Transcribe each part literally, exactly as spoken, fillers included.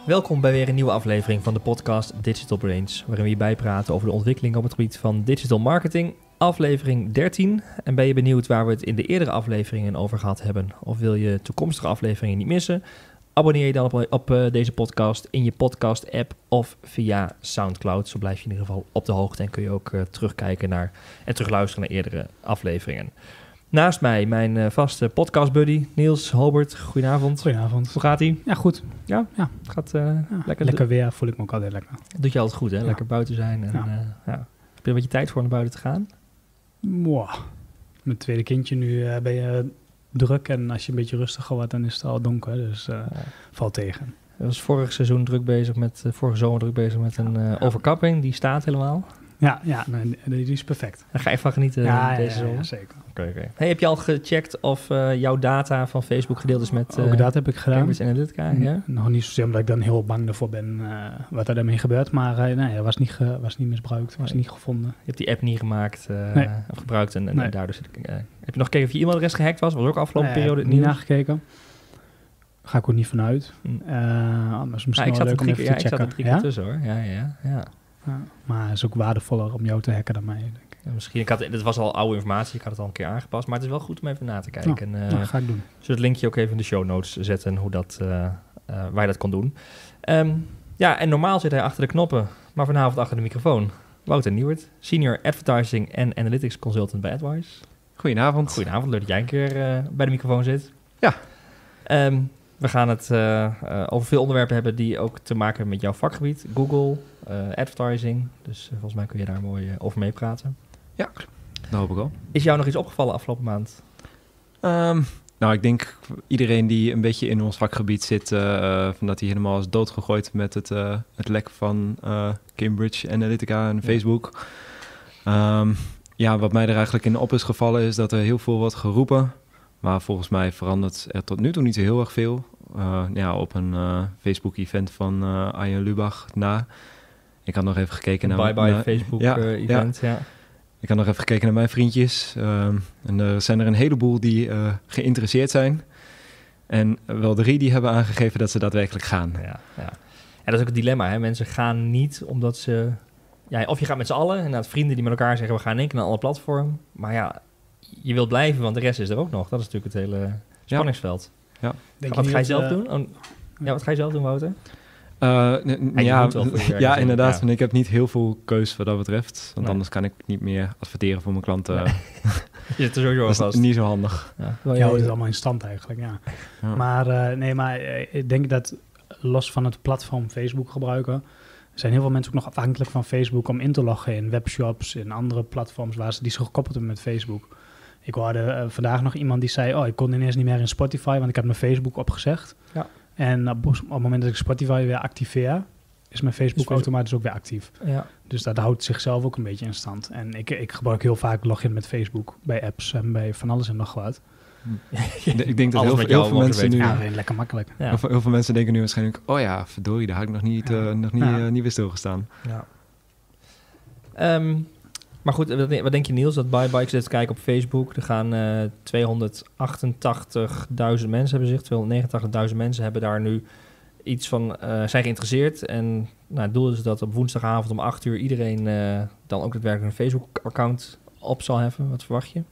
Welkom bij weer een nieuwe aflevering van de podcast Digital Brains, waarin we je bijpraten over de ontwikkeling op het gebied van digital marketing. Aflevering dertien. En ben je benieuwd waar we het in de eerdere afleveringen over gehad hebben? Of wil je toekomstige afleveringen niet missen? Abonneer je dan op, op uh, deze podcast in je podcast-app of via Soundcloud. Zo blijf je in ieder geval op de hoogte en kun je ook uh, terugkijken naar en terugluisteren naar eerdere afleveringen. Naast mij mijn uh, vaste podcastbuddy Niels Hobert. Goedenavond. Goedenavond. Hoe gaat ie? Ja, goed. Ja? Ja. Gaat uh, ja, lekker. Lekker weer, voel ik me ook altijd lekker. Doet je altijd goed, hè? Ja. Lekker buiten zijn. En, Ja. uh, ja. Heb je een beetje tijd voor om naar buiten te gaan? Wow. Mijn tweede kindje, nu uh, ben je druk en als je een beetje rustiger wordt, dan is het al donker. Dus uh, ja. Valt tegen. Ik was vorig seizoen druk bezig met, uh, vorige zomer druk bezig met een uh, overkapping. Die staat helemaal. Ja, ja nee, die is perfect. Daar ga je van genieten ja, uh, deze ja, zomer? Ja, zeker. Okay, okay. Hey, heb je al gecheckt of uh, jouw data van Facebook gedeeld is met uh, ook dat heb ik gedaan. Cambridge Analytica? N- Ja? Nog niet zozeer omdat ik dan heel bang ervoor ben uh, wat er daarmee gebeurt. Maar uh, nee, dat was niet, ge, was niet misbruikt, was nee. niet gevonden. Je hebt die app niet gemaakt uh, nee. of gebruikt en, en nee. daardoor zit ik... Uh, heb je nog gekeken of je e-mailadres gehackt was? Was ook afgelopen nee, periode niet nieuws? nagekeken. Ga ik ook niet vanuit. Hm. Uh, anders misschien ja, ik wel zat leuk om er drie, even ja, te ik zat checken. er drie ja? keer tussen hoor. Ja, ja, ja. Ja, maar het is ook waardevoller om jou te hacken dan mij, denk ik. Ja, misschien, ik had, dit was al oude informatie, ik had het al een keer aangepast, maar het is wel goed om even na te kijken. Nou, en, uh, nou, ga ik doen. Zullen het linkje ook even in de show notes zetten, hoe dat, uh, uh, waar je dat kon doen. Um, ja, en normaal zit hij achter de knoppen, maar vanavond achter de microfoon. Wouter Nieuwert, Senior Advertising en Analytics Consultant bij AdWise. Goedenavond. Goedenavond, leuk dat jij een keer uh, bij de microfoon zit. Ja. Um, we gaan het uh, uh, over veel onderwerpen hebben die ook te maken hebben met jouw vakgebied. Google, uh, advertising. Dus uh, volgens mij kun je daar mooi uh, over meepraten. Ja, dat hoop ik wel. Is jou nog iets opgevallen afgelopen maand? Um, nou, ik denk iedereen die een beetje in ons vakgebied zit, uh, van dat hij helemaal is doodgegooid met het, uh, het lek van uh, Cambridge Analytica en Facebook. Ja. Um, ja, wat mij er eigenlijk in op is gevallen is dat er heel veel wordt geroepen. Maar volgens mij verandert er tot nu toe niet zo heel erg veel. Uh, ja, op een uh, Facebook-event van uh, Arjen Lubach na. Ik had nog even gekeken naar... Bye-bye naar, Facebook-event, ja, uh, ja. ja. Ik had nog even gekeken naar mijn vriendjes. Uh, en er zijn er een heleboel die uh, geïnteresseerd zijn. En wel drie die hebben aangegeven dat ze daadwerkelijk gaan. Ja, ja. En dat is ook het dilemma, hè. Mensen gaan niet omdat ze... Ja, of je gaat met z'n allen, inderdaad vrienden die met elkaar zeggen... we gaan in één keer naar alle platform. Maar ja, je wilt blijven, want de rest is er ook nog. Dat is natuurlijk het hele spanningsveld. Ja. Denk wat je ga je niet, zelf uh, doen? Oh, ja, wat ga je zelf doen, Wouter? Uh, n- n- ja, ja, ja inderdaad. Ja. En ik heb niet heel veel keus wat dat betreft. Want nee. anders kan ik niet meer adverteren voor mijn klanten. Nee. Je zit er sowieso dat vast. is niet zo handig. Ja, ja, ja, het is allemaal in stand eigenlijk, ja. ja. Maar uh, nee, maar uh, ik denk dat los van het platform Facebook gebruiken... zijn heel veel mensen ook nog afhankelijk van Facebook om in te loggen in webshops, in andere platforms waar ze die zo gekoppeld hebben met Facebook. Ik hoorde uh, vandaag nog iemand die zei, oh, ik kon ineens niet meer in Spotify, want ik had mijn Facebook opgezegd. Ja. En op, op het moment dat ik Spotify weer activeer, is mijn Facebook is automatisch ook weer actief. Ja. Dus dat houdt zichzelf ook een beetje in stand. En ik, ik gebruik heel vaak login met Facebook bij apps en bij van alles en nog wat. Ik denk dat heel, veel, heel veel mensen nu... Ja, lekker makkelijk. Ja. Heel, veel, heel veel mensen denken nu waarschijnlijk... oh ja, verdorie, daar had ik nog niet, ja. uh, nog niet, ja. uh, niet weer stilgestaan. Ja. Um, maar goed, wat denk je Niels? Dat Bye Bye, ik zit te kijken op Facebook. Er gaan uh, tweehonderdachtentachtigduizend mensen hebben zich... tweehonderdnegenentachtigduizend mensen hebben daar nu iets van... Uh, zijn geïnteresseerd. En nou, het doel is dat op woensdagavond om acht uur... iedereen uh, dan ook daadwerkelijk een Facebook-account op zal heffen. Wat verwacht je?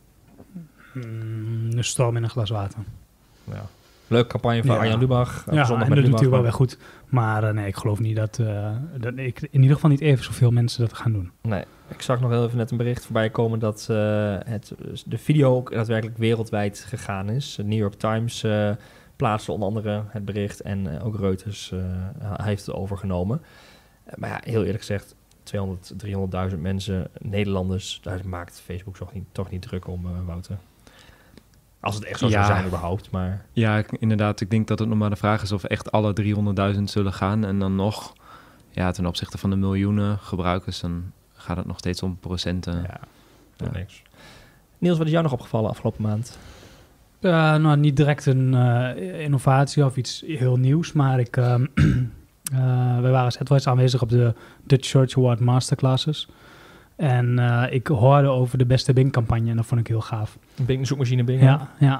Mm, een storm in een glas water. Ja. Leuke campagne van ja. Arjen Lubach. Ja, en dat Lubach, doet hij wel weer goed. Maar uh, nee, ik geloof niet dat, uh, dat... ik, in ieder geval niet even zoveel mensen dat gaan doen. Nee, ik zag nog heel even net een bericht voorbij komen... dat uh, het, de video ook daadwerkelijk wereldwijd gegaan is. De New York Times uh, plaatste onder andere het bericht... en uh, ook Reuters uh, heeft het overgenomen. Uh, maar ja, heel eerlijk gezegd... tweehonderd, driehonderdduizend mensen, Nederlanders... daar maakt Facebook toch niet, toch niet druk om, uh, Wouter. Als het echt zo ja. zou zijn überhaupt, maar... Ja, ik, inderdaad. Ik denk dat het nog maar de vraag is of echt alle driehonderdduizend zullen gaan. En dan nog, ja, ten opzichte van de miljoenen gebruikers... dan gaat het nog steeds om procenten. Ja, ja. niks. Niels, wat is jou nog opgevallen afgelopen maand? Uh, nou, niet direct een uh, innovatie of iets heel nieuws, maar ik... Uh, uh, wij waren als AdWise aanwezig op de Dutch Search Award Masterclasses... En uh, ik hoorde over de beste Bing-campagne en dat vond ik heel gaaf. Bing, zoekmachine Bing? Ja, ja.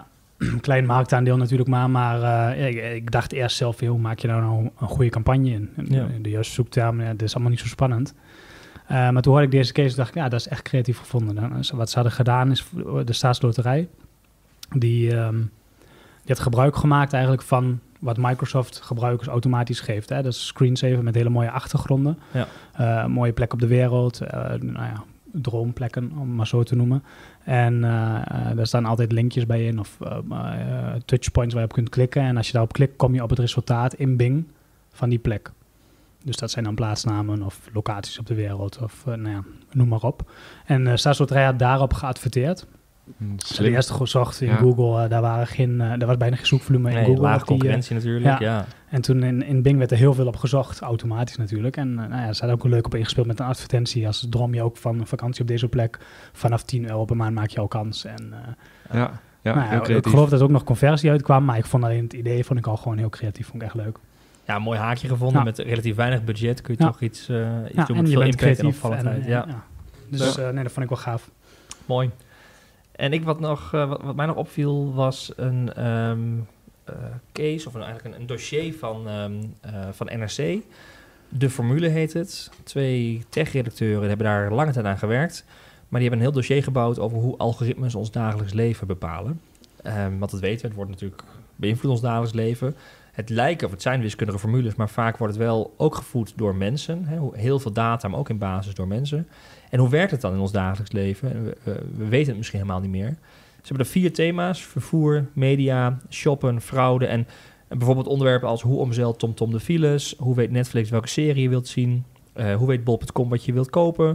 klein marktaandeel natuurlijk maar. Maar uh, ik, ik dacht eerst zelf, hoe maak je nou, nou een goede campagne in? Ja. De juiste zoektermen, ja, dat is allemaal niet zo spannend. Uh, maar toen hoorde ik deze case, dacht ik, ja, dat is echt creatief gevonden. Dan, wat ze hadden gedaan is de Staatsloterij. Die, um, die had gebruik gemaakt eigenlijk van wat Microsoft gebruikers automatisch geeft. Hè? Dat is screensaver met hele mooie achtergronden. Ja. Uh, mooie plek op de wereld. Uh, nou ja, droomplekken, om maar zo te noemen. En uh, uh, daar staan altijd linkjes bij in of uh, uh, touchpoints waar je op kunt klikken. En als je daarop klikt, kom je op het resultaat in Bing van die plek. Dus dat zijn dan plaatsnamen of locaties op de wereld of uh, nou ja, noem maar op. En uh, Staatsloterij had daarop geadverteerd. Ze hadden eerst gezocht in ja. Google, uh, daar, waren geen, uh, daar was bijna geen zoekvolume in nee, Google. lage die, concurrentie uh, natuurlijk, ja. ja. En toen in, in Bing werd er heel veel op gezocht, automatisch natuurlijk. En uh, nou ja, ze hadden ook leuk op ingespeeld met een advertentie. Als droom je ook van een vakantie op deze plek, vanaf tien euro per maand maak je al kans. En, uh, ja, ja, nou ja ik geloof dat er ook nog conversie uitkwam, maar ik vond alleen het idee vond ik al gewoon heel creatief, vond ik echt leuk. Ja, een mooi haakje gevonden. Ja. Met relatief weinig budget kun je ja. toch iets, uh, iets ja, doen met veel impact creatief en opvallendheid. Ja. Ja. Dus uh, nee, dat vond ik wel gaaf. Mooi. En ik wat, nog, uh, wat, wat mij nog opviel was een um, uh, case of een, eigenlijk een, een dossier van, um, uh, van N R C. De Formule heet het. Twee tech-redacteuren hebben daar lange tijd aan gewerkt. Maar die hebben een heel dossier gebouwd over hoe algoritmes ons dagelijks leven bepalen. Um, want dat weten we, het wordt natuurlijk beïnvloed ons dagelijks leven. Het lijken, of het zijn wiskundige formules, maar vaak wordt het wel ook gevoed door mensen. Hè? Heel veel data, maar ook in basis door mensen. En hoe werkt het dan in ons dagelijks leven? We, uh, we weten het misschien helemaal niet meer. Ze hebben er vier thema's: vervoer, media, shoppen, fraude en, en bijvoorbeeld onderwerpen als hoe omzeilt TomTom de files, hoe weet Netflix welke serie je wilt zien, uh, hoe weet bol punt com wat je wilt kopen,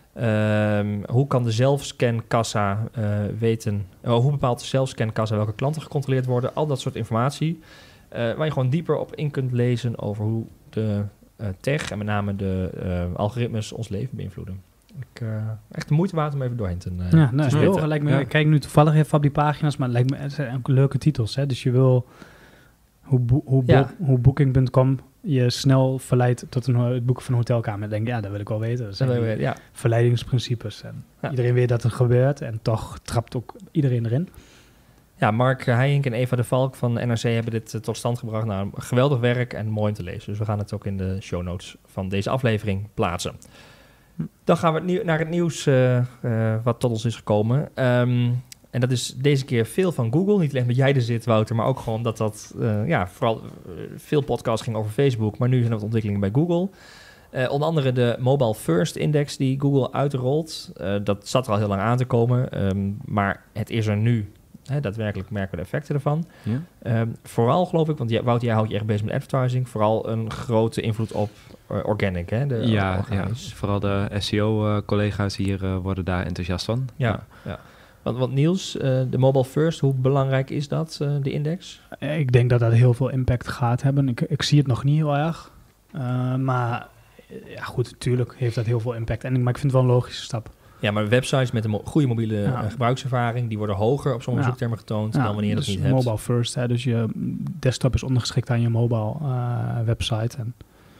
um, hoe kan de zelfscankassa uh, weten, uh, hoe bepaalt de zelfscankassa welke klanten gecontroleerd worden, al dat soort informatie. Uh, waar je gewoon dieper op in kunt lezen over hoe de uh, tech en met name de uh, algoritmes ons leven beïnvloeden. Ik, uh, echt de moeite waard om even doorheen te uh, Ja, nou, te heel, lijkt me, ja. Ik kijk nu toevallig even op die pagina's, maar het lijkt me het zijn ook leuke titels. Hè? Dus je wil hoe, bo- hoe, bo- ja. hoe booking punt com je snel verleidt tot een, het boeken van een hotelkamer. Dan denk ik, ja, dat wil ik wel weten. Dat zijn dat weten, ja. verleidingsprincipes. En ja. Iedereen weet dat er gebeurt en toch trapt ook iedereen erin. Ja, Mark Heijink en Eva de Valk van N R C hebben dit uh, tot stand gebracht. Nou, geweldig werk en mooi om te lezen. Dus we gaan het ook in de show notes van deze aflevering plaatsen. Dan gaan we het nieuw- naar het nieuws uh, uh, wat tot ons is gekomen. Um, en dat is deze keer veel van Google. Niet alleen omdat jij er zit, Wouter, maar ook gewoon dat dat... Uh, ja, vooral uh, veel podcasts ging over Facebook, maar nu zijn er wat ontwikkelingen bij Google. Uh, onder andere de Mobile First Index die Google uitrolt. Uh, dat zat er al heel lang aan te komen, um, maar het is er nu. He, daadwerkelijk merken we de effecten ervan. Ja. Um, vooral geloof ik, want jij, Wout, jij houdt je echt bezig met advertising. Vooral een grote invloed op uh, organic. Hè, de ja, ja, vooral de S E O-collega's hier uh, worden daar enthousiast van. Ja, ja. ja. Want, want Niels, uh, de Mobile First, hoe belangrijk is dat, uh, de index? Ik denk dat dat heel veel impact gaat hebben. Ik, ik zie het nog niet heel erg. Uh, maar ja, goed, natuurlijk heeft dat heel veel impact. En, maar ik vind het wel een logische stap. Ja, maar websites met een mo- goede mobiele ja. uh, gebruikservaring, die worden hoger op sommige ja. zoektermen getoond ja, dan wanneer je dus dat niet hebt. Mobile first, hè, dus je desktop is ondergeschikt aan je mobile uh, website. En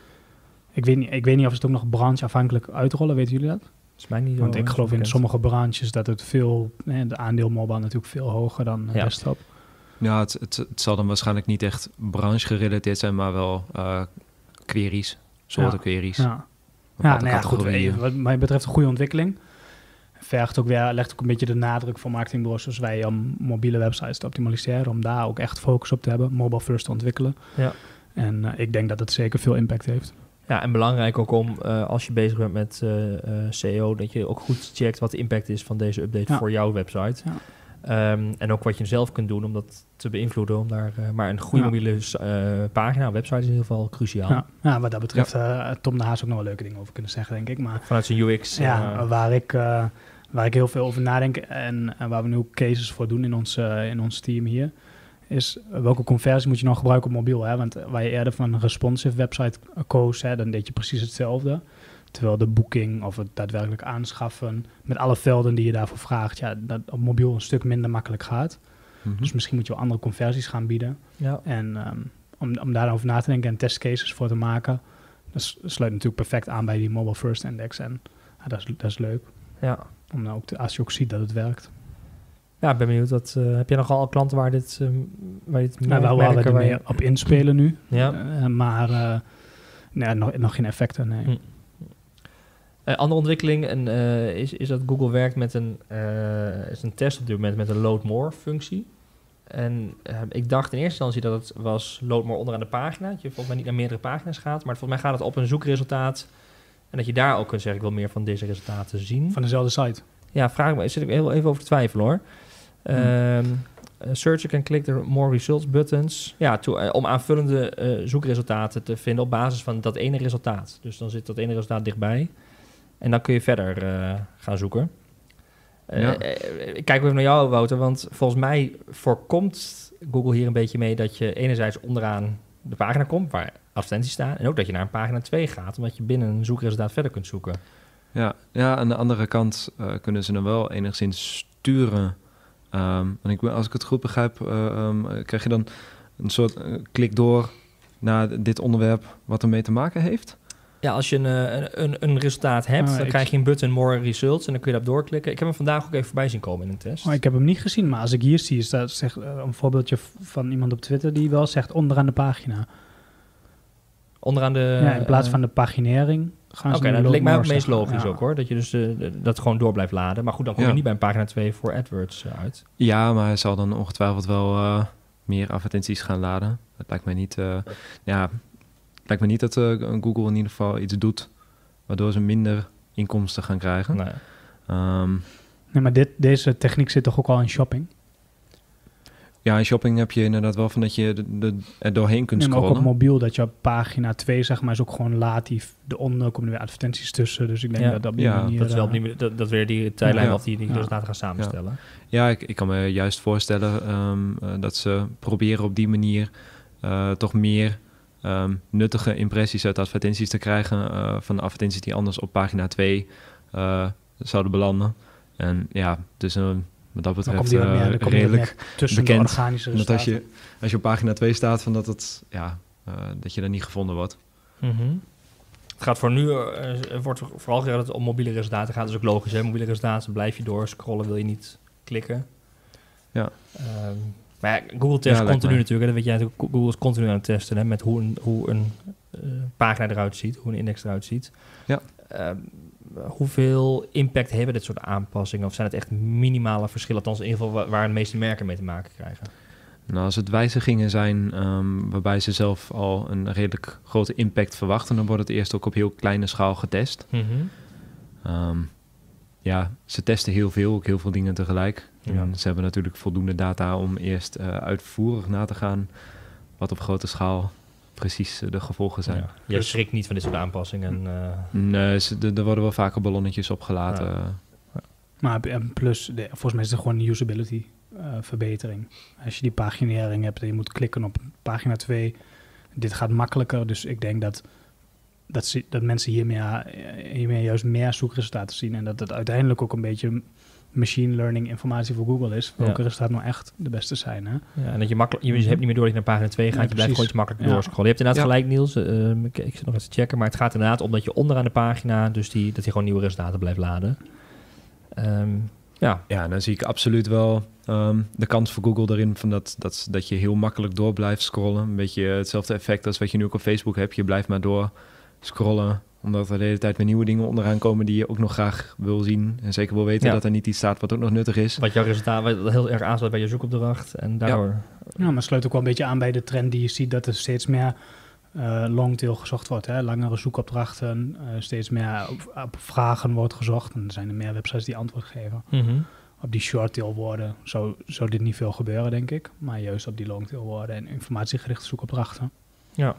ik weet niet, ik weet niet of ze het ook nog brancheafhankelijk uitrollen, weten jullie dat? Is mij niet. Want ik geloof in sommige branches dat het veel, hè, de aandeel mobile natuurlijk veel hoger dan uh, ja. desktop. Ja, het, het, het zal dan waarschijnlijk niet echt branche gerelateerd zijn, maar wel uh, queries, soorten ja. queries. Ja. Ja, nou ja, goed, even, wat mij betreft een goede ontwikkeling. Vergt ook weer, legt ook een beetje de nadruk voor marketingbureaus zoals wij om mobiele websites te optimaliseren, om daar ook echt focus op te hebben, mobile first te ontwikkelen. Ja. En uh, ik denk dat het zeker veel impact heeft. Ja, en belangrijk ook om, uh, als je bezig bent met uh, uh, S E O, dat je ook goed checkt wat de impact is van deze update ja. voor jouw website. Ja. Um, en ook wat je zelf kunt doen om dat te beïnvloeden. Om daar, uh, maar een goede ja. mobiele uh, pagina, website is in ieder geval cruciaal. Ja, ja wat dat betreft, ja. uh, Tom de Haas ook nog wel leuke dingen over kunnen zeggen, denk ik. Maar vanuit zijn U X. Ja, uh, waar, ik, uh, waar ik heel veel over nadenk en, en waar we nu ook cases voor doen in ons, uh, in ons team hier, is uh, welke conversie moet je nou gebruiken op mobiel? Hè? Want waar je eerder van een responsive website koos, hè, dan deed je precies hetzelfde. Terwijl de boeking of het daadwerkelijk aanschaffen met alle velden die je daarvoor vraagt, ja, dat op mobiel een stuk minder makkelijk gaat. Mm-hmm. Dus misschien moet je wel andere conversies gaan bieden. Ja. En um, om, om daarover na te denken en testcases voor te maken, dat sluit natuurlijk perfect aan bij die Mobile First Index. En ja, dat, is, dat is leuk. Ja. Om nou ook te, als je ook ziet dat het werkt. Ja, ik ben benieuwd. Dat, uh, heb jij nogal klanten waar dit, um, waar dit nou, wel waar we er mee op inspelen nu. Ja. Uh, maar uh, nee, nog, nog geen effecten, nee. Hm. Uh, andere ontwikkeling en, uh, is, is dat Google werkt met een, uh, is een test op dit moment met een load more functie. En uh, ik dacht in eerste instantie dat het was load more onderaan de pagina. Dat je volgens mij niet naar meerdere pagina's gaat. Maar volgens mij gaat het op een zoekresultaat. En dat je daar ook kunt zeggen, ik wil meer van deze resultaten zien. Van dezelfde site? Ja, vraag me. Zit ik heel even over te twijfelen hoor. Hmm. Um, search you can click the more results buttons. Ja, to, uh, om aanvullende uh, zoekresultaten te vinden op basis van dat ene resultaat. Dus dan zit dat ene resultaat dichtbij. En dan kun je verder uh, gaan zoeken. Uh, ja. uh, ik kijk even naar jou, Wouter, want volgens mij voorkomt Google hier een beetje mee dat je enerzijds onderaan de pagina komt waar advertenties staan en ook dat je naar een pagina twee gaat, omdat je binnen een zoekresultaat verder kunt zoeken. Ja, ja aan de andere kant uh, kunnen ze dan wel enigszins sturen. Um, en ik, als ik het goed begrijp, uh, um, krijg je dan een soort uh, klik door naar dit onderwerp wat ermee te maken heeft? Ja, als je een, een, een, een resultaat hebt, oh, dan krijg je een button more results en dan kun je daarop doorklikken. Ik heb hem vandaag ook even voorbij zien komen in een test. Oh, ik heb hem niet gezien, maar als ik hier zie, is dat zeg, uh, een voorbeeldje van iemand op Twitter die wel zegt onderaan de pagina. Onderaan de... Ja, in plaats uh, van de paginering gaan ze... Oké, okay, dat leek mij ook het meest logisch ja. ook hoor, dat je dus uh, dat gewoon door blijft laden. Maar goed, dan kom je ja. niet bij een pagina twee voor AdWords uh, uit. Ja, maar hij zal dan ongetwijfeld wel uh, meer advertenties gaan laden. Het lijkt mij niet... Uh, ja... Het lijkt me niet dat uh, Google in ieder geval iets doet waardoor ze minder inkomsten gaan krijgen. Nee, um, nee maar dit, deze techniek zit toch ook al in shopping? Ja, in shopping heb je inderdaad wel van dat je de, de, er doorheen kunt nee, maar scrollen. ook op mobiel, dat je op pagina twee zeg maar is ook gewoon laat die eronder komen er weer advertenties tussen. Dus ik denk ja. dat dat op die ja, manier... dat is wel opnieuw, dat, dat weer die tijdlijn ja. of die, die ja. resultaten gaan samenstellen. Ja, ja ik, ik kan me juist voorstellen um, uh, dat ze proberen op die manier uh, toch meer... Um, nuttige impressies uit advertenties te krijgen uh, van advertenties die anders op pagina twee uh, zouden belanden. En ja, dus uh, wat dat betreft uh, meer, redelijk tussen bekend. De organische dat als je, als je op pagina twee staat, van dat, het, ja, uh, dat je dan niet gevonden wordt. Mm-hmm. Het gaat voor nu, uh, wordt vooral gezegd dat het om mobiele resultaten gaat. Dat is ook logisch, hè? Mobiele resultaten blijf je door scrollen, wil je niet klikken. Ja. Um, Maar ja, Google test ja, continu natuurlijk. Dat weet jij natuurlijk. Google is continu aan het testen hè, met hoe een, hoe een uh, pagina eruit ziet, hoe een index eruit ziet. Ja. Uh, hoeveel impact hebben dit soort aanpassingen? Of zijn het echt minimale verschillen? Althans, in ieder geval waar de meeste merken mee te maken krijgen. Nou, als het wijzigingen zijn um, waarbij ze zelf al een redelijk grote impact verwachten, dan wordt het eerst ook op heel kleine schaal getest. Mm-hmm. Um, ja, ze testen heel veel, ook heel veel dingen tegelijk. Ja. En ze hebben natuurlijk voldoende data om eerst uh, uitvoerig na te gaan wat op grote schaal precies uh, de gevolgen zijn. Ja. Je dus, schrikt niet van dit soort aanpassingen? Uh... Nee, ze, de, er worden wel vaker ballonnetjes opgelaten. Ja. Ja. Maar plus, de, volgens mij is het gewoon een usability uh, verbetering. Als je die paginering hebt en je moet klikken op pagina twee, dit gaat makkelijker. Dus ik denk dat, dat, ze, dat mensen hiermee, hiermee juist meer zoekresultaten zien en dat het uiteindelijk ook een beetje machine learning informatie voor Google is. Welke ja. resultaten nou echt de beste zijn. Hè? Ja, en dat je makkelijk, je hebt niet meer door dat je naar pagina twee gaat. Ja, je blijft gewoon iets makkelijk ja. doorscrollen. Je hebt inderdaad ja. gelijk, Niels. Uh, ik, ik zit nog eens te checken. Maar het gaat inderdaad om dat je onderaan de pagina, dus die, dat hij gewoon nieuwe resultaten blijft laden. Um, ja. ja, dan zie ik absoluut wel um, de kans voor Google erin van dat, dat, dat je heel makkelijk door blijft scrollen. Een beetje hetzelfde effect als wat je nu ook op Facebook hebt. Je blijft maar door scrollen, omdat er de hele tijd weer nieuwe dingen onderaan komen die je ook nog graag wil zien. En zeker wil weten ja. dat er niet iets staat wat ook nog nuttig is. Wat jouw resultaat wat heel erg aansluit bij je zoekopdracht. En daardoor... Ja. ja, maar sluit ook wel een beetje aan bij de trend die je ziet dat er steeds meer uh, longtail gezocht wordt. Hè? Langere zoekopdrachten, uh, steeds meer op, op vragen wordt gezocht. En er zijn er meer websites die antwoord geven. Mm-hmm. Op die shorttail woorden zou, zou dit niet veel gebeuren, denk ik. Maar juist op die longtail woorden en informatiegerichte zoekopdrachten. Ja.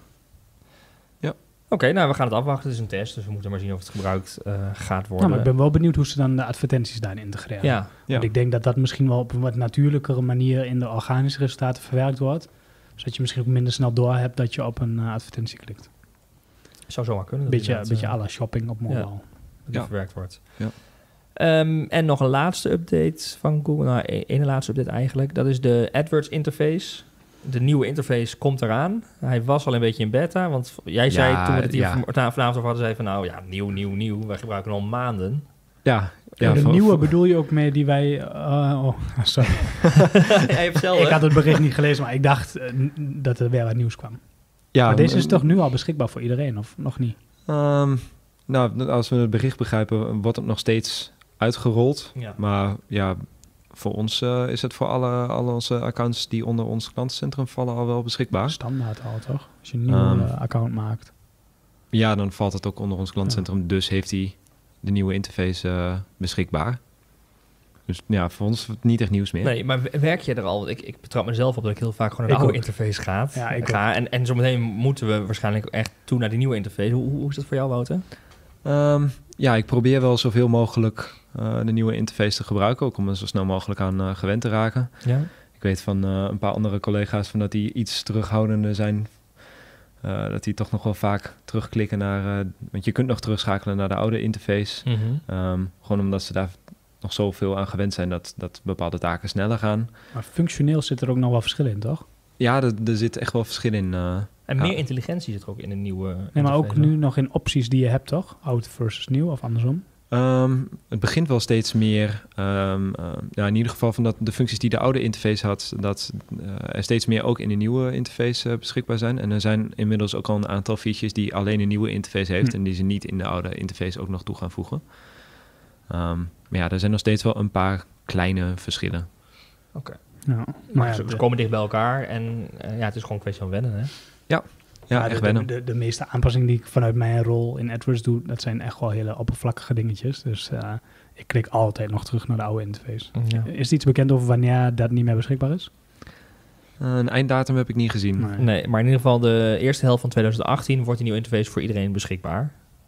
Oké, okay, nou, we gaan het afwachten. Het is een test, dus we moeten maar zien of het gebruikt uh, gaat worden. Nou, maar ik ben wel benieuwd hoe ze dan de advertenties daarin integreren. Ja. Want ja. ik denk dat dat misschien wel op een wat natuurlijkere manier in de organische resultaten verwerkt wordt. Zodat je misschien ook minder snel door hebt dat je op een uh, advertentie klikt. Zou zomaar kunnen. Beetje, een beetje uh, à la shopping op mobile. Ja, dat die ja. verwerkt wordt. Ja. Um, en nog een laatste update van Google. Nou, een, een laatste update eigenlijk. Dat is de AdWords interface. De nieuwe interface komt eraan. Hij was al een beetje in beta, want jij zei ja, toen we het hier ja. vanavond over hadden, zei van nou ja, nieuw, nieuw, nieuw. Wij gebruiken al maanden. Ja, ja, de voor, nieuwe voor, bedoel je ook mee die wij... Uh, oh, sorry. Jij hebt zelf, ik had het bericht niet gelezen, maar ik dacht uh, dat er weer wat nieuws kwam. ja, maar deze is um, toch nu al beschikbaar voor iedereen, of nog niet? Um, nou, als we het bericht begrijpen, wordt het nog steeds uitgerold. Ja. Maar ja, voor ons uh, is het voor alle, alle onze accounts die onder ons klantencentrum vallen al wel beschikbaar. Standaard al, toch? Als je een nieuw um, uh, account maakt. Ja, dan valt het ook onder ons klantencentrum. Ja. Dus heeft hij de nieuwe interface uh, beschikbaar. Dus ja, voor ons niet echt nieuws meer. Nee, maar werk je er al? Ik, ik betrap mezelf op dat ik heel vaak gewoon naar de oude ook. interface ga. Ja, ik ga en, en zometeen moeten we waarschijnlijk echt toe naar die nieuwe interface. Hoe, hoe is dat voor jou, Wouter? Um, ja, ik probeer wel zoveel mogelijk uh, de nieuwe interface te gebruiken. Ook om er zo snel mogelijk aan uh, gewend te raken. Ja. Ik weet van uh, een paar andere collega's van dat die iets terughoudender zijn. Uh, dat die toch nog wel vaak terugklikken naar... Uh, want je kunt nog terugschakelen naar de oude interface. Mm-hmm. Um, gewoon omdat ze daar nog zoveel aan gewend zijn dat, dat bepaalde taken sneller gaan. Maar functioneel zit er ook nog wel verschil in, toch? Ja, er, er zit echt wel verschil in. Uh, en meer ja. intelligentie zit er ook in een nieuwe Nee, interface, maar ook hè? nu nog in opties die je hebt, toch? Oud versus nieuw of andersom? Um, het begint wel steeds meer, um, uh, ja, in ieder geval van dat de functies die de oude interface had, dat uh, er steeds meer ook in de nieuwe interface uh, beschikbaar zijn. En er zijn inmiddels ook al een aantal features die alleen een nieuwe interface heeft hm. en die ze niet in de oude interface ook nog toe gaan voegen. Um, maar ja, er zijn nog steeds wel een paar kleine verschillen. Oké. Okay. Ja, maar ja, ze, ze komen dicht bij elkaar en uh, ja, het is gewoon een kwestie van wennen, hè? Ja. Ja, ja, echt de, wennen. De, de, de meeste aanpassingen die ik vanuit mijn rol in AdWords doe, dat zijn echt wel hele oppervlakkige dingetjes. Dus uh, ik klik altijd nog terug naar de oude interface. Ja. Is er iets bekend over wanneer dat niet meer beschikbaar is? Uh, een einddatum heb ik niet gezien. Nee. nee, maar in ieder geval de eerste helft van twintig achttien wordt die nieuwe interface voor iedereen beschikbaar.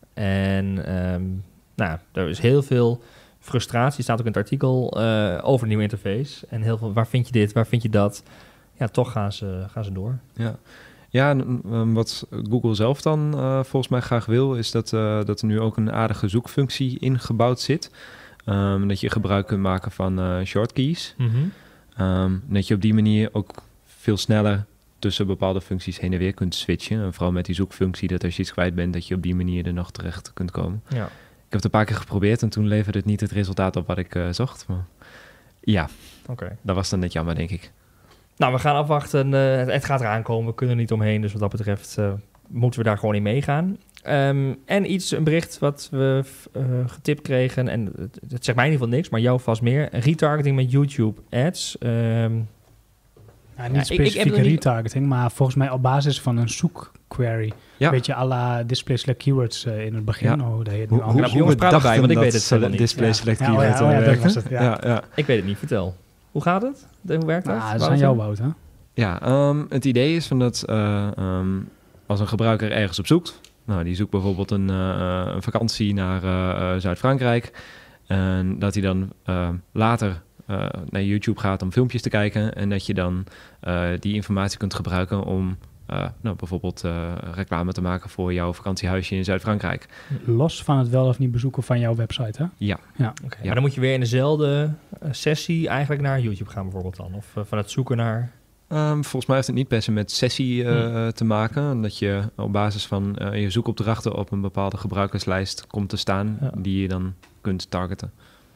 En um, nou, er is heel veel frustratie, staat ook in het artikel, uh, over de nieuwe interface. En heel veel, waar vind je dit, waar vind je dat? Ja, toch gaan ze, gaan ze door. Ja. Ja, en wat Google zelf dan uh, volgens mij graag wil, is dat, uh, dat er nu ook een aardige zoekfunctie ingebouwd zit. Um, dat je gebruik kunt maken van uh, shortkeys. Mm-hmm. Um, dat je op die manier ook veel sneller tussen bepaalde functies heen en weer kunt switchen. En vooral met die zoekfunctie, dat als je iets kwijt bent, dat je op die manier er nog terecht kunt komen. Ja. Ik heb het een paar keer geprobeerd en toen leverde het niet het resultaat op wat ik uh, zocht. Maar ja, okay. Dat was dan net jammer, denk ik. Nou, we gaan afwachten. Uh, het, het gaat eraan komen. We kunnen er niet omheen. Dus wat dat betreft uh, moeten we daar gewoon in meegaan. Um, en iets, een bericht wat we uh, getipt kregen. En het, het zegt mij in ieder geval niks, maar jou vast meer. Retargeting met YouTube ads. Um, ja, niet ja, specifieke ik, ik retargeting, niet... maar volgens mij op basis van een zoekquery. Ja. Beetje à la display select keywords uh, in het begin. Ja. Oh, dat heet hoe, nu hoe, hoe, jongens, praat erbij, want ik weet het helemaal niet. Display select ja. keywords. Ja, oh ja, oh ja, dat was het, ja. Ja, ja. Ik weet het niet, vertel. Hoe gaat het? Hoe werkt dat? Ah, dat is aan jou, Wouter. Ja, um, het idee is van dat uh, um, als een gebruiker ergens op zoekt, nou, die zoekt bijvoorbeeld een, uh, een vakantie naar uh, Zuid-Frankrijk, en dat hij dan uh, later uh, naar YouTube gaat om filmpjes te kijken en dat je dan uh, die informatie kunt gebruiken om uh, nou, bijvoorbeeld uh, reclame te maken voor jouw vakantiehuisje in Zuid-Frankrijk. Los van het wel of niet bezoeken van jouw website, hè? Ja. ja. Okay, ja. Maar dan moet je weer in dezelfde uh, sessie eigenlijk naar YouTube gaan bijvoorbeeld dan? Of uh, van het zoeken naar... Um, volgens mij heeft het niet per se met sessie uh, hmm. te maken. Dat je op basis van uh, je zoekopdrachten op een bepaalde gebruikerslijst komt te staan, ja. die je dan kunt targeten.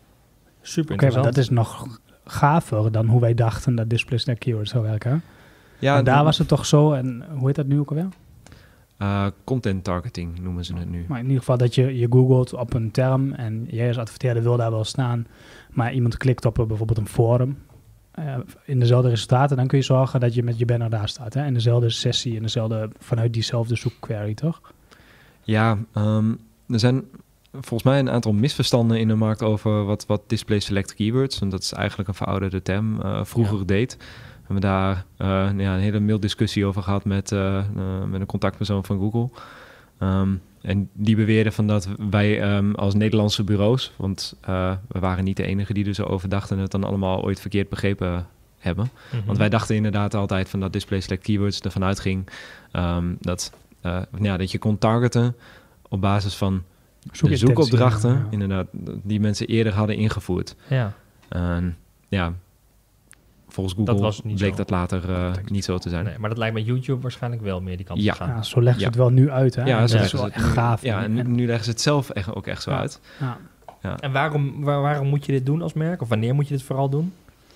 Super Oké, okay, maar dat is nog gaver dan hoe wij dachten dat display select keywords zou werken. Ja, en daar de, was het toch zo, en hoe heet dat nu ook alweer? Uh, content targeting noemen ze het nu. Maar in ieder geval dat je, je googelt op een term en jij als adverteerder wil daar wel staan, maar iemand klikt op bijvoorbeeld een forum. Uh, in dezelfde resultaten, dan kun je zorgen dat je met je banner daar staat. Hè? In dezelfde sessie, in dezelfde, vanuit diezelfde zoekquery, toch? Ja, um, er zijn volgens mij een aantal misverstanden in de markt over wat, wat display select keywords, en dat is eigenlijk een verouderde term, uh, vroeger ja. deed. We hebben daar uh, nou ja, een hele maildiscussie over gehad met, uh, uh, met een contactpersoon van Google. Um, En die beweerden van dat wij um, als Nederlandse bureaus, want uh, we waren niet de enige die er zo over dachten en het dan allemaal ooit verkeerd begrepen hebben. Mm-hmm. Want wij dachten inderdaad altijd van dat display select keywords ervan uitging um, dat, uh, ja, dat je kon targeten op basis van de zoekopdrachten, ja. inderdaad, die mensen eerder hadden ingevoerd. Ja. En ja, volgens Google dat was niet bleek zo. dat later uh, niet zo te zijn. Nee, maar dat lijkt bij YouTube waarschijnlijk wel meer die kant ja. op gaan. Ja, zo leggen ze ja. het wel nu uit. Hè? Ja, dat zo is wel echt gaaf. Ja, en, en nu leggen ze het zelf echt, ook echt zo ja. uit. Ja. Ja. En waarom, waar, waarom moet je dit doen als merk? Of wanneer moet je dit vooral doen?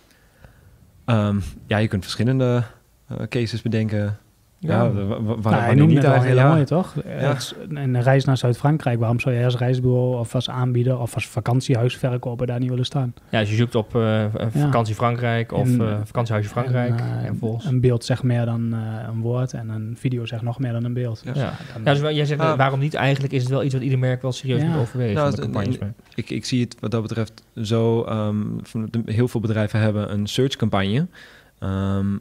Um, ja, je kunt verschillende uh, cases bedenken. Ja, ja wa- wa- nou, hij noemde het al heel ja. mooi, toch? Ja. Het, een reis naar Zuid-Frankrijk. Waarom zou je als reisbureau of als aanbieder of als vakantiehuisverkoper daar niet willen staan? Ja, als je zoekt op uh, vakantie Frankrijk of en, uh, vakantiehuisje Frankrijk. En, uh, en volgens... Een beeld zegt meer dan uh, een woord en een video zegt nog meer dan een beeld. Ja. Dus, Ja. Dan, ja, dus jij zegt, uh, waarom niet? Eigenlijk is het wel iets wat ieder merk wel serieus ja. moet overwegen. Nou, de campagnes mee. ik, ik zie het wat dat betreft zo... Um, de, heel veel bedrijven hebben een search-campagne... Um,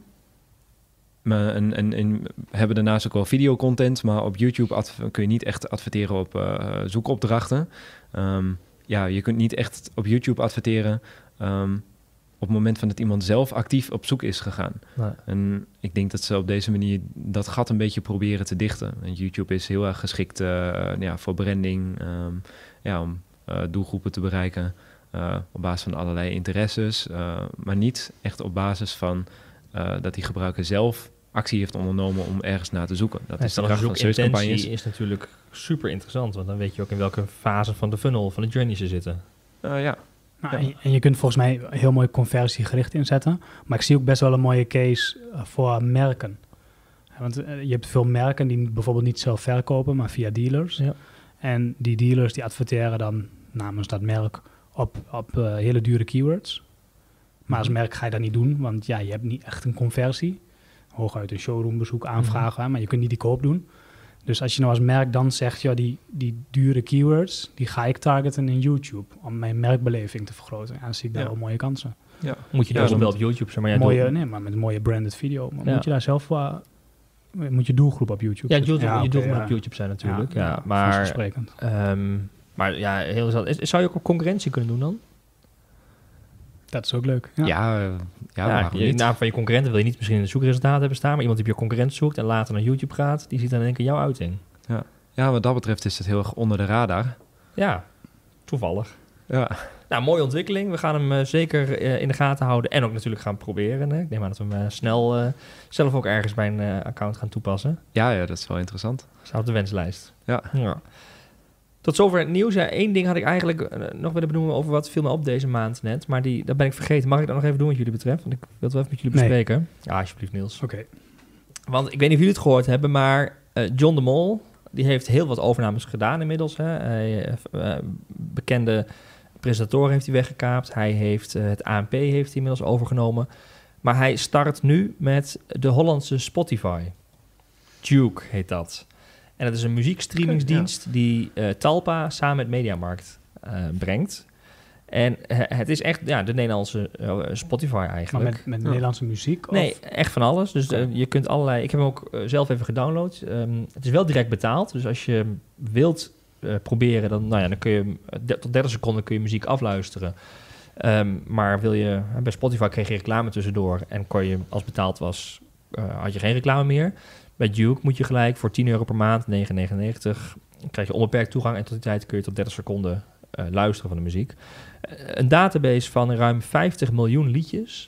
En, en, en hebben daarnaast ook wel videocontent, maar op YouTube adv- kun je niet echt adverteren op uh, zoekopdrachten. Um, ja, je kunt niet echt op YouTube adverteren um, op het moment van dat iemand zelf actief op zoek is gegaan. Nee. En ik denk dat ze op deze manier dat gat een beetje proberen te dichten. En YouTube is heel erg geschikt uh, ja, voor branding, um, ja, om uh, doelgroepen te bereiken uh, op basis van allerlei interesses, uh, maar niet echt op basis van uh, dat die gebruiker zelf actie heeft ondernomen om ergens naar te zoeken. Dat ja, is de kracht van searchcampagnes. Is natuurlijk super interessant, want dan weet je ook in welke fase van de funnel, van de journey ze zitten. Uh, ja. Nou, ja. en, en je kunt volgens mij heel mooi conversiegericht inzetten, maar ik zie ook best wel een mooie case uh, voor merken. Want uh, je hebt veel merken die bijvoorbeeld niet zelf verkopen, maar via dealers. Ja. En die dealers die adverteren dan namens dat merk op, op uh, hele dure keywords. Maar als merk ga je dat niet doen, want ja, je hebt niet echt een conversie. Hooguit een showroombezoek aanvragen, mm-hmm. hè, maar je kunt niet die koop doen. Dus als je nou als merk dan zegt, ja, die, die dure keywords, die ga ik targeten in YouTube om mijn merkbeleving te vergroten. En dan zie ik daar ja. wel mooie kansen. Ja. Moet je dus ja, wel op YouTube zijn, maar ja, mooie, nee, maar met een mooie branded video. Maar ja. moet je daar zelf wel, moet je doelgroep op YouTube? Ja, YouTube, ja, je doelgroep okay, ja. op YouTube zijn natuurlijk. Ja, ja, maar, um, maar ja, heel zou je ook concurrentie kunnen doen dan? Dat is ook leuk. Ja, ja, uh, ja, ja je, in naam van je concurrenten wil je niet misschien in de zoekresultaten hebben staan, maar iemand die op je concurrent zoekt en later naar YouTube gaat, die ziet dan in één keer jouw uiting. Ja. ja, wat dat betreft is het heel erg onder de radar. Ja, toevallig. Ja. Nou, mooie ontwikkeling. We gaan hem uh, zeker uh, in de gaten houden en ook natuurlijk gaan proberen. Hè? Ik neem aan dat we hem uh, snel uh, zelf ook ergens bij een uh, account gaan toepassen. Ja, ja, dat is wel interessant. Staat op de wenslijst. Ja. ja. Tot zover het nieuws. Ja, één ding had ik eigenlijk uh, nog willen benoemen over wat viel me op deze maand net. Maar die, dat ben ik vergeten. Mag ik dat nog even doen wat jullie betreft? Want ik wil het wel even met jullie nee. bespreken. Ja, alsjeblieft Niels. Oké. Okay. Want ik weet niet of jullie het gehoord hebben, maar uh, John de Mol, die heeft heel wat overnames gedaan inmiddels. Hè. Hij, uh, bekende presentatoren heeft hij weggekaapt. Hij heeft uh, het A N P heeft hij inmiddels overgenomen. Maar hij start nu met de Hollandse Spotify. Duke heet dat. En dat is een muziekstreamingsdienst okay, ja. die uh, Talpa samen met Mediamarkt uh, brengt. En uh, het is echt ja, de Nederlandse uh, Spotify eigenlijk. Maar met, met ja. Nederlandse muziek? Of? Nee, echt van alles. Dus okay. uh, je kunt allerlei... Ik heb hem ook uh, zelf even gedownload. Um, het is wel direct betaald. Dus als je wilt uh, proberen, dan, nou ja, dan kun je uh, tot dertig seconden kun je muziek afluisteren. Um, maar wil je... Uh, bij Spotify kreeg je reclame tussendoor. En kon je, als betaald was, uh, had je geen reclame meer. Bij Duke moet je gelijk voor tien euro per maand, negen negenennegentig, krijg je onbeperkt toegang en tot die tijd kun je tot dertig seconden uh, luisteren van de muziek. Uh, een database van ruim vijftig miljoen liedjes.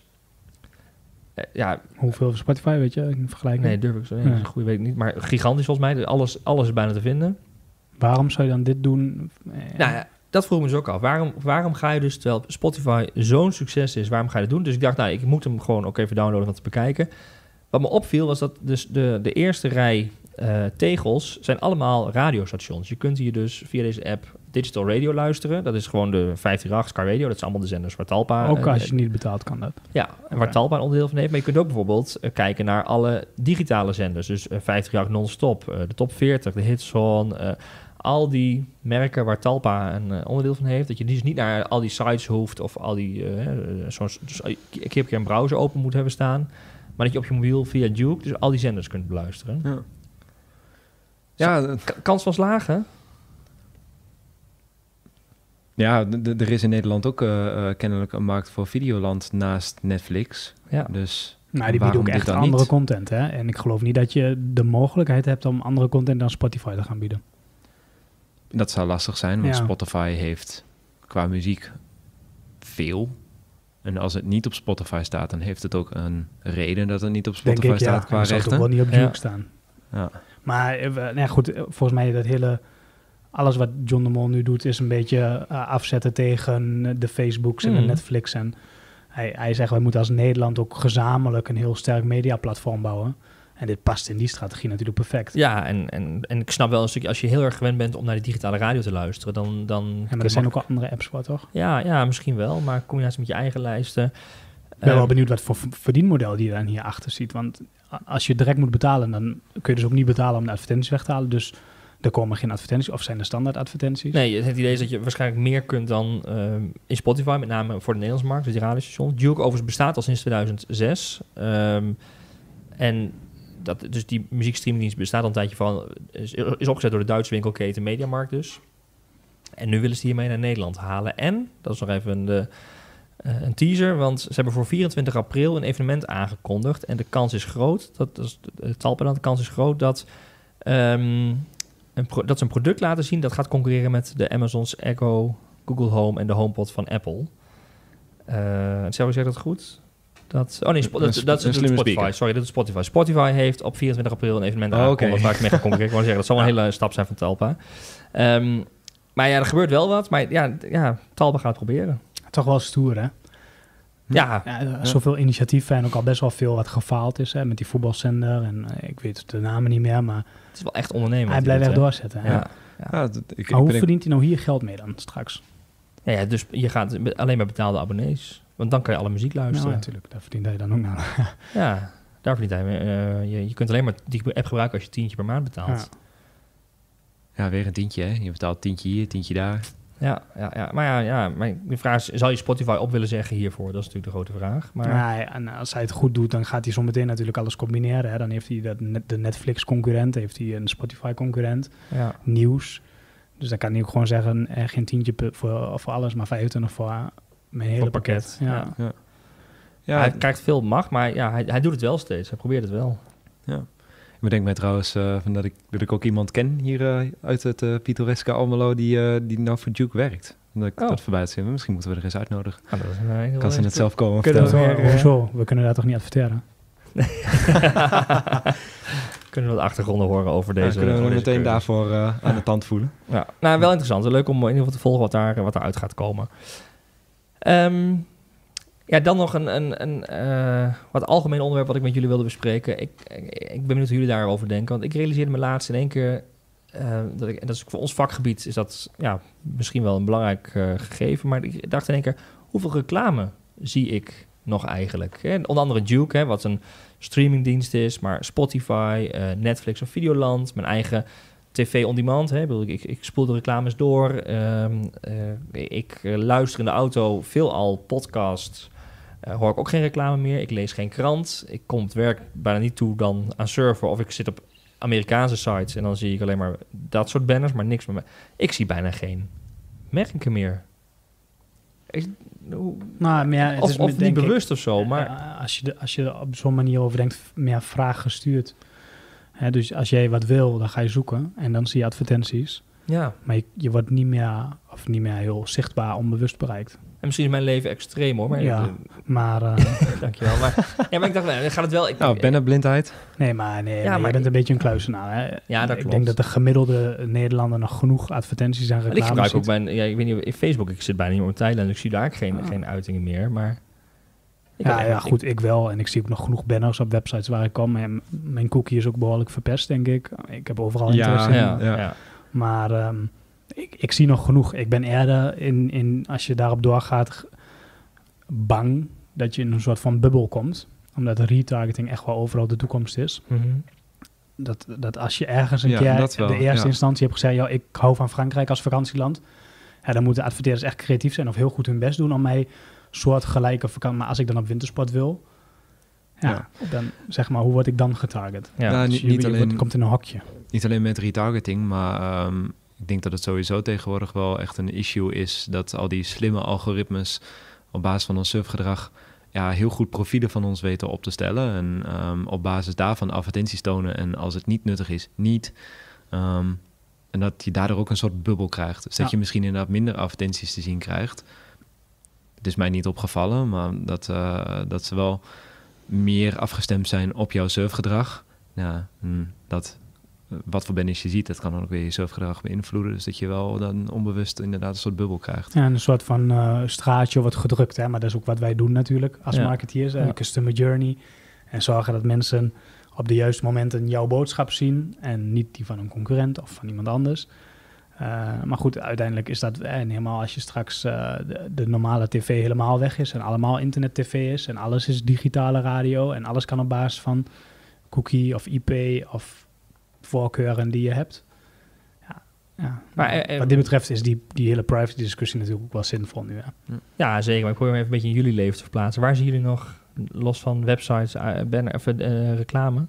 Uh, ja, hoeveel Spotify, weet je, in vergelijking? Nee, durf ik zo. Nee, ja. Goed, weet ik niet. Maar gigantisch volgens mij. Alles, alles is bijna te vinden. Waarom zou je dan dit doen? Eh, nou ja, dat vroeg me dus ook af. Waarom, waarom ga je dus, terwijl Spotify zo'n succes is, waarom ga je dat doen? Dus ik dacht, nou, ik moet hem gewoon ook even downloaden om te bekijken. Wat me opviel was dat dus de, de eerste rij uh, tegels zijn allemaal radiostations. Je kunt hier dus via deze app digital radio luisteren. Dat is gewoon de vijfhonderdacht Sky Radio. Dat zijn allemaal de zenders waar Talpa... Ook als uh, je niet betaalt kan dat. Ja, okay. Waar Talpa een onderdeel van heeft. Maar je kunt ook bijvoorbeeld uh, kijken naar alle digitale zenders. Dus uh, vijfhonderdacht non-stop, uh, de top veertig, de Hitson... Uh, al die merken waar Talpa een uh, onderdeel van heeft. Dat je dus niet naar al die sites hoeft of al die... Uh, zo'n, dus, een keer per keer een browser open moet hebben staan... Maar dat je op je mobiel via Duke dus al die zenders kunt beluisteren. Ja. ja K- kans van slagen? Ja, d- d- er is in Nederland ook uh, uh, kennelijk een markt voor Videoland naast Netflix. Ja. Dus nou, die bieden ook echt andere niet? content. Hè? En ik geloof niet dat je de mogelijkheid hebt om andere content dan Spotify te gaan bieden. Dat zou lastig zijn, want ja. Spotify heeft qua muziek veel... En als het niet op Spotify staat, dan heeft het ook een reden dat het niet op Spotify ik, staat ja. qua en rechten. Het zal toch wel niet op Duke ja. staan. Ja. Maar nou ja, goed, volgens mij dat hele alles wat John de Mol nu doet is een beetje uh, afzetten tegen de Facebooks en Mm. de Netflix. En hij, hij zegt, wij moeten als Nederland ook gezamenlijk een heel sterk mediaplatform bouwen. En dit past in die strategie natuurlijk perfect. Ja, en, en, en ik snap wel een stukje, als je heel erg gewend bent om naar de digitale radio te luisteren, dan... dan Ja, maar er zijn ook al andere apps voor, toch? Ja, ja, misschien wel, maar combinatie met je eigen lijsten. Ik ben Uh, wel benieuwd wat voor verdienmodel die je dan hierachter ziet. Want als je direct moet betalen, dan kun je dus ook niet betalen om de advertenties weg te halen. Dus er komen geen advertenties, of zijn er standaard advertenties? Nee, het idee is dat je waarschijnlijk meer kunt dan uh, in Spotify, met name voor de Nederlandse markt, dus die radiostation. Duke overigens bestaat al sinds tweeduizend zes. Um, en dat, dus die muziekstreamingdienst bestaat al een tijdje van, is, is opgezet door de Duitse winkelketen Mediamarkt dus. En nu willen ze die hiermee naar Nederland halen. En, dat is nog even een, uh, een teaser, want ze hebben voor vierentwintig april een evenement aangekondigd. En de kans is groot, dat is het Talpa dan, de kans is groot dat... Um, Een pro- dat ze een product laten zien dat gaat concurreren met de Amazon's Echo, Google Home en de HomePod van Apple. Uh, zeg ik dat goed? Dat, oh nee, spo- dat, dat, dat is Spotify. Speaker. Sorry, dat is Spotify. Spotify heeft op vierentwintig april een evenement oh, aangekondigd okay. waar ik mee ga concurreren. Ik wou zeggen, dat zal een ja. hele stap zijn van Talpa. Um, maar ja, er gebeurt wel wat. Maar ja, ja Talpa gaat het proberen. Toch wel stoer, hè? Ja. ja, ja. Zoveel initiatieven en ook al best wel veel wat gefaald is, hè, met die voetbalzender. En uh, ik weet de namen niet meer, maar... Het is wel echt ondernemen. Hij blijft echt doorzetten. Ja. Ja. Ja. Ja, dat, ik, maar hoe ik verdient hij nou hier geld mee dan straks? Ja, ja, dus je gaat alleen maar betaalde abonnees. Want dan kan je alle muziek luisteren. Ja, natuurlijk. Daar verdient hij dan ook naar. Ja, daar verdient hij. Uh, je, je kunt alleen maar die app gebruiken als je tientje per maand betaalt. Ja, ja weer een tientje, hè? Je betaalt tientje hier, tientje daar. Ja, ja, ja, maar ja, ja mijn vraag is, zal je Spotify op willen zeggen hiervoor? Dat is natuurlijk de grote vraag. Maar... Ja, en als hij het goed doet, dan gaat hij zo meteen natuurlijk alles combineren. Hè. Dan heeft hij dat, de Netflix-concurrent, heeft hij een Spotify-concurrent, ja. nieuws. Dus dan kan hij ook gewoon zeggen, eh, geen tientje voor, voor alles, maar vijfentwintig voor mijn hele voor pakket. pakket. Ja. Ja. Ja, hij krijgt veel macht, maar ja, hij, hij doet het wel steeds. Hij probeert het wel. Ja. Ik bedenk mij trouwens uh, van dat, ik, dat ik ook iemand ken hier uh, uit het uh, pittoreske Almelo die, uh, die nou voor Duke werkt. Dat ik oh. dat voorbij zie. Misschien moeten we er eens uitnodigen. Ah, dat is een, een kan ze het zelf komen kunnen vertellen. We, hoezo? We kunnen daar toch niet adverteren? Kunnen we wat achtergronden horen over deze... Ja, kunnen we deze meteen keuze. daarvoor uh, aan de tand voelen. Ja, nou, wel interessant. Leuk om in ieder geval te volgen wat, daar, wat eruit gaat komen. Um, ja, dan nog een, een, een uh, wat algemeen onderwerp wat ik met jullie wilde bespreken. Ik, ik, ik ben benieuwd hoe jullie daarover denken. Want ik realiseerde me laatst in één keer... Uh, dat ik, en dat is voor ons vakgebied is dat ja, misschien wel een belangrijk uh, gegeven. Maar ik dacht in één keer, hoeveel reclame zie ik nog eigenlijk? Hè? Onder andere Duke, hè, wat een streamingdienst is. Maar Spotify, uh, Netflix of Videoland. Mijn eigen tv on demand. Hè? Ik, ik, ik spoel de reclames door. Um, uh, ik uh, luister in de auto veelal podcast. Uh, hoor ik ook geen reclame meer. Ik lees geen krant. Ik kom het werk bijna niet toe dan aan surfen. Of ik zit op Amerikaanse sites en dan zie ik alleen maar dat soort banners, maar niks meer. Ik zie bijna geen merken meer. Ik, hoe, nou, maar ja, het of is of met, niet denk bewust ik, of zo, maar... Uh, als, je de, als je op zo'n manier over denkt, meer vraag gestuurd. Hè, dus als jij wat wil, dan ga je zoeken en dan zie je advertenties. Ja. Maar je, je wordt niet meer, of niet meer heel zichtbaar onbewust bereikt. En misschien is mijn leven extreem hoor. Maar ja, ik, maar... Uh, dankjewel. Maar, ja, maar ik dacht, gaat het wel... Ik, nou, bennenblindheid. Nee, maar, nee, ja, maar, maar jij bent ik, een beetje een kluisenaar. Hè? Ja, dat ik klopt. denk dat de gemiddelde Nederlander nog genoeg advertenties en reclames ik gebruik ziet. ook mijn... Ja, ik weet niet, in Facebook, ik zit bijna niet meer op Thailand, dus ik zie daar geen, ah. geen uitingen meer, maar... Ik ja, heb, ja, ik, goed, ik wel. En ik zie ook nog genoeg banners op websites waar ik kom. En mijn cookie is ook behoorlijk verpest, denk ik. Ik heb overal interesse ja, in. ja, ja. Ja. Maar um, ik, ik zie nog genoeg. Ik ben eerder, in, in, als je daarop doorgaat, bang dat je in een soort van bubbel komt. Omdat retargeting echt wel overal de toekomst is. Mm-hmm. Dat, dat als je ergens een ja, keer wel, de eerste ja. instantie hebt gezegd... Yo, ik hou van Frankrijk als vakantieland. Ja, dan moeten adverteerders echt creatief zijn of heel goed hun best doen om mij... soortgelijke vakantie, maar als ik dan op wintersport wil, ja, ja, dan zeg maar, hoe word ik dan getarget? Ja, ja dus niet, je, niet je alleen, wordt, komt in een hokje. Niet alleen met retargeting, maar um, ik denk dat het sowieso tegenwoordig wel echt een issue is dat al die slimme algoritmes op basis van ons surfgedrag ja, heel goed profielen van ons weten op te stellen en um, op basis daarvan advertenties tonen en als het niet nuttig is, niet. Um, en dat je daardoor ook een soort bubbel krijgt. Dus dat ja. je misschien inderdaad minder advertenties te zien krijgt. Het is mij niet opgevallen, maar dat, uh, dat ze wel meer afgestemd zijn op jouw surfgedrag. Ja, dat wat voor banners je ziet, dat kan dan ook weer je surfgedrag beïnvloeden. Dus dat je wel dan onbewust inderdaad een soort bubbel krijgt. Ja, een soort van uh, straatje wordt gedrukt. Hè? Maar dat is ook wat wij doen natuurlijk als ja. marketeers. Ja. Een customer journey. En zorgen dat mensen op de juiste momenten jouw boodschap zien. En niet die van een concurrent of van iemand anders. Uh, maar goed, uiteindelijk is dat... En helemaal als je straks uh, de, de normale tv helemaal weg is. En allemaal internet tv is. En alles is digitale radio. En alles kan op basis van cookie of I P of voorkeuren die je hebt. Ja, ja. Maar, uh, wat dit betreft is die, die hele privacy discussie natuurlijk ook wel zinvol nu. Hè? Ja, zeker. Maar ik probeer me even een beetje in jullie leven te verplaatsen. Waar zien jullie nog, los van websites, uh, banner, of, uh, reclame?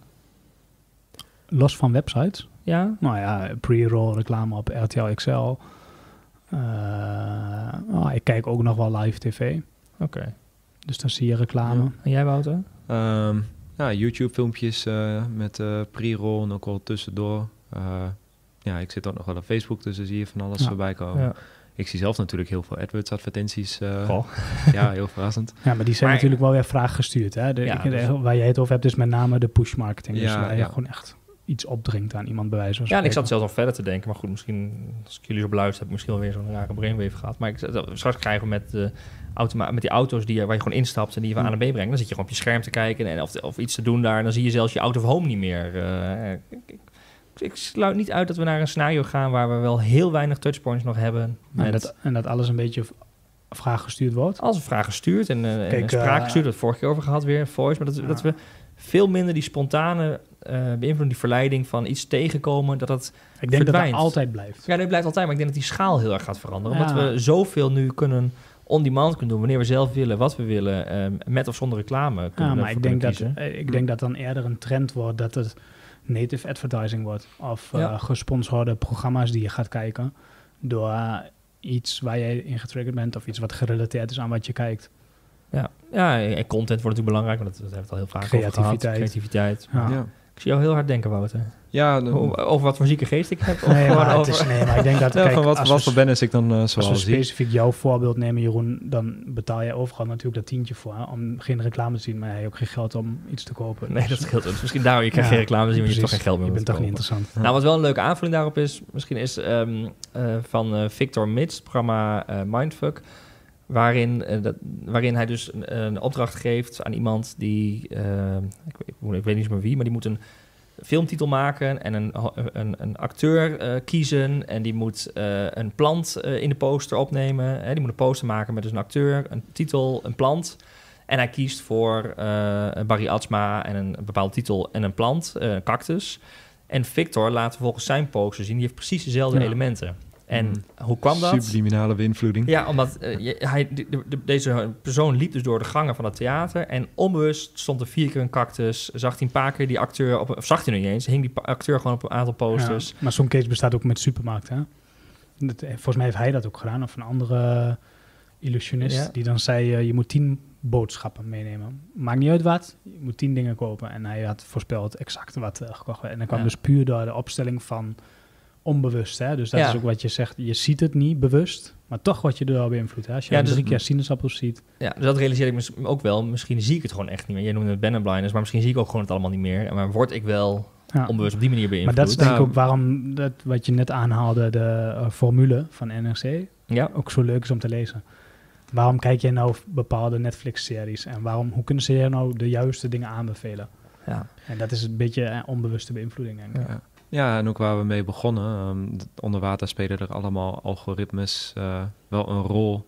Los van websites? Ja. Nou ja, pre-roll reclame op R T L X L. Uh, oh, ik kijk ook nog wel live tv. Oké. Okay. Dus dan zie je reclame. Ja. En jij, Wouter? Um, ja, YouTube-filmpjes uh, met uh, pre-roll en ook wel tussendoor. Uh, ja, ik zit ook nog wel op Facebook, dus dan zie je van alles ja. voorbij komen. Ja. Ik zie zelf natuurlijk heel veel AdWords-advertenties. Uh, ja, heel verrassend. Ja, maar die zijn maar, natuurlijk wel weer vraaggestuurd. Hè? De, ja, ik, dus, waar jij het over hebt is met name de push-marketing. Dus ja, waar je ja. gewoon echt iets opdringt aan iemand bij wijze van spreken. Ja, en ik zat zelfs nog verder te denken. Maar goed, misschien als ik jullie zo beluisterd heb, misschien wel weer zo'n rare brainwave gehad. Maar ik, straks krijgen we met, uh, automa- met die auto's die, waar je gewoon instapt en die je van A naar B brengt. Dan zit je gewoon op je scherm te kijken en of, of iets te doen daar. En dan zie je zelfs je out of home niet meer. Uh, ik, ik, ik sluit niet uit dat we naar een scenario gaan waar we wel heel weinig touchpoints nog hebben. Met en, dat, en dat alles een beetje vraag gestuurd wordt? Als een vraag gestuurd en, uh, Kijk, en spraak gestuurd. Uh, dat vorige keer over gehad weer, voice. Maar dat, ja. dat we veel minder die spontane uh, beïnvloeding, die verleiding van iets tegenkomen, dat dat Ik denk verdwijnt. dat dat altijd blijft. Ja, dat blijft altijd. Maar ik denk dat die schaal heel erg gaat veranderen. Ja. Omdat we zoveel nu kunnen on-demand kunnen doen, wanneer we zelf willen, wat we willen, um, met of zonder reclame. Ja, maar ik denk, dat, ik denk dat dan eerder een trend wordt dat het native advertising wordt. Of ja. uh, gesponsorde programma's die je gaat kijken door uh, iets waar je in getriggerd bent of iets wat gerelateerd is aan wat je kijkt. Ja, ja en content wordt natuurlijk belangrijk, want dat, dat hebben we het al heel vaak Creativiteit. over gehad. Creativiteit. Ja. Ja. Ik zie jou heel hard denken, Wouter. Ja, de, over, over wat voor zieke geest ik heb. Nee, maar, over... het is, nee, maar ik denk dat... ja, kijk, van wat, als wat we, voor banners ik dan uh, zoal zie. Als we specifiek jouw voorbeeld nemen, Jeroen, dan betaal je overal natuurlijk dat tientje voor. Hè, om geen reclame te zien, maar hij heeft ook geen geld om iets te kopen. Nee, dat scheelt. Dus misschien daarom, je krijgt ja, geen reclame te zien, maar je hebt toch geen geld meer. Je bent toch niet interessant. Nou, wat wel een leuke aanvulling daarop is, misschien is um, uh, van uh, Victor Mits, het programma uh, Mindfuck, waarin, uh, dat, waarin hij dus een, een opdracht geeft aan iemand die, uh, ik, ik, ik weet niet meer wie, maar die moet een filmtitel maken en een, een, een acteur uh, kiezen en die moet uh, een plant uh, in de poster opnemen. Hè? Die moet een poster maken met dus een acteur, een titel, een plant. En hij kiest voor uh, Barry Atsma en een, een bepaalde titel en een plant, uh, een cactus. En Victor laat vervolgens zijn poster zien. Die heeft precies dezelfde ja. elementen. En mm. hoe kwam dat? Subliminale beïnvloeding. Ja, omdat uh, je, hij, de, de, deze persoon liep dus door de gangen van het theater en onbewust stond er vier keer een cactus. Zag hij een paar keer die acteur, op, of zag hij nog niet eens, hing die acteur gewoon op een aantal posters. Ja, maar zo'n case bestaat ook met supermarkten. Hè? Dat, volgens mij heeft hij dat ook gedaan, of een andere illusionist ja. die dan zei, uh, je moet tien boodschappen meenemen. Maakt niet uit wat, je moet tien dingen kopen. En hij had voorspeld exact wat uh, gekocht werd. En dat kwam ja. dus puur door de opstelling van onbewust, hè? Dus dat ja. is ook wat je zegt. Je ziet het niet bewust, maar toch word je door beïnvloed. Hè? Als je ja, dus drie keer sinaasappels ziet. Ja, dus dat realiseer ik me ook wel. Misschien zie ik het gewoon echt niet meer. Jij noemde het banner blindness, maar misschien zie ik ook gewoon het allemaal niet meer. Maar word ik wel ja. onbewust op die manier beïnvloed. Maar dat is denk ik ook waarom, dat, wat je net aanhaalde, de uh, formule van N R C, ja. ook zo leuk is om te lezen. Waarom kijk jij nou bepaalde Netflix-series? En waarom, hoe kunnen ze je nou de juiste dingen aanbevelen? Ja. En dat is een beetje uh, onbewuste beïnvloeding, denk ik. Ja. Ja, en ook waar we mee begonnen. Um, onder water spelen er allemaal algoritmes uh, wel een rol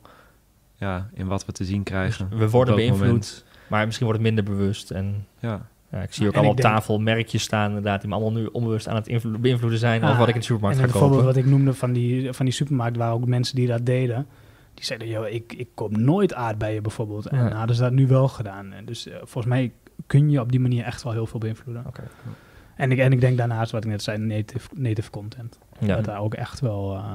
ja, in wat we te zien krijgen. Dus we worden beïnvloed, moment. Maar misschien wordt het minder bewust. En ja. Ja, ik zie ook en allemaal op denk, tafel merkjes staan, inderdaad, die me allemaal nu onbewust aan het invlo- beïnvloeden zijn ah, over wat ik in de supermarkt ga kopen. En bijvoorbeeld wat ik noemde van die, van die supermarkt, waren ook mensen die dat deden. Die zeiden, joh, ik, ik koop nooit aardbeien bijvoorbeeld. En ja. hadden ze dat nu wel gedaan. En dus uh, volgens mij kun je op die manier echt wel heel veel beïnvloeden. Okay. En, ik, en ik denk daarnaast, wat ik net zei, native, native content. Ja. Dat daar ook echt wel... Uh,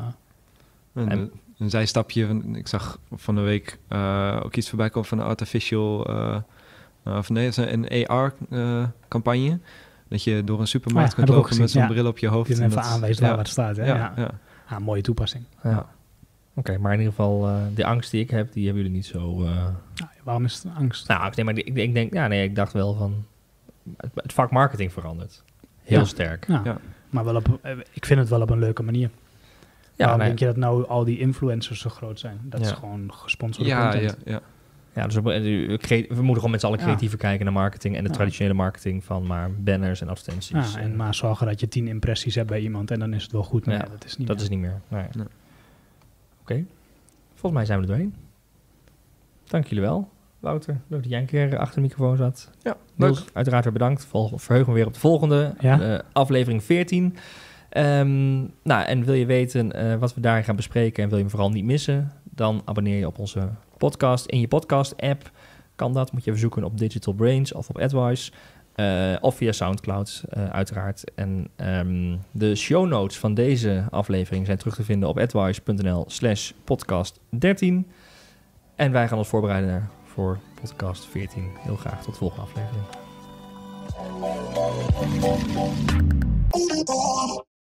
en, en, een zijstapje, van, ik zag van de week uh, ook iets voorbij komen van een artificial... Uh, Uh, of nee, een A R-campagne. Uh, dat je door een supermarkt oh ja, kunt lopen met zo'n ja. bril op je hoofd. Die even aanwijst waar ja. het staat. Hè? Ja, ja. ja. Ah, mooie toepassing. Ja. Ja. Oké, okay, maar in ieder geval, uh, de angst die ik heb, die hebben jullie niet zo... Uh... Nou, waarom is het angst? Nou, ik denk, maar ik, ik denk, ja, nee, ik dacht wel van... Het, het vak marketing verandert. Heel ja. sterk. Ja. Ja. Maar wel op, ik vind het wel op een leuke manier. Ja, Waarom nee. denk je dat nou al die influencers zo groot zijn? Dat Ja. is gewoon gesponsorde Ja, content. ja, ja. Ja, dus we, we, crea- we moeten gewoon met z'n allen Ja. creatiever kijken naar marketing en de Ja. traditionele marketing van maar banners en advertenties. Ja, en maar zorgen dat je tien impressies hebt bij iemand en dan is het wel goed. Maar Ja, ja, dat is niet dat meer. is niet meer. Nee. Nee. Oké. Volgens mij zijn we er doorheen. Dank jullie wel, Wouter. Leuk dat jij een keer achter de microfoon zat. Ja, Niels, leuk. uiteraard weer bedankt. Vol, verheug me weer op de volgende, Ja. eh, aflevering veertien. Ehm, nou, en wil je weten eh, wat we daar gaan bespreken en wil je me vooral niet missen, dan abonneer je op onze podcast in je podcast-app. Kan dat? Moet je even zoeken op Digital Brains of op AdWise. Uh, of via Soundcloud, uh, uiteraard. En um, de show notes van deze aflevering zijn terug te vinden op adwise.nl slash podcast dertien. En wij gaan ons voorbereiden voor podcast veertien. Heel graag tot de volgende aflevering.